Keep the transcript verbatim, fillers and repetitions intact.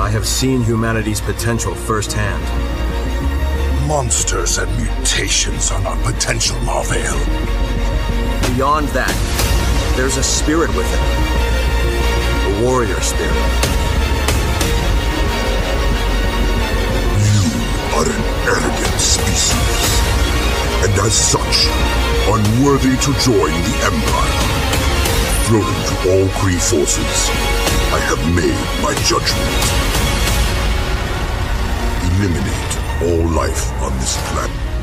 I have seen humanity's potential firsthand. Monsters and mutations are not potential, Mar-Vell. Beyond that, there's a spirit within. A warrior spirit. You are an arrogant species, and as such, unworthy to join the Empire. Thrown to all Kree forces, I have made my judgment. Eliminate all life on this planet.